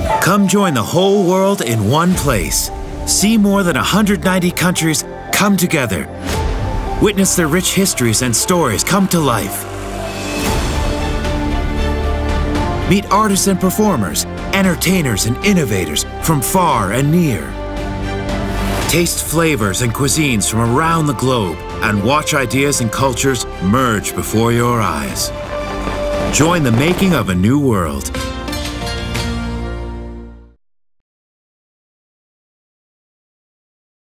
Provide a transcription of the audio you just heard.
Come join the whole world in one place. See more than 190 countries come together. Witness their rich histories and stories come to life. Meet artists and performers, entertainers and innovators from far and near. Taste flavors and cuisines from around the globe and watch ideas and cultures merge before your eyes. Join the making of a new world.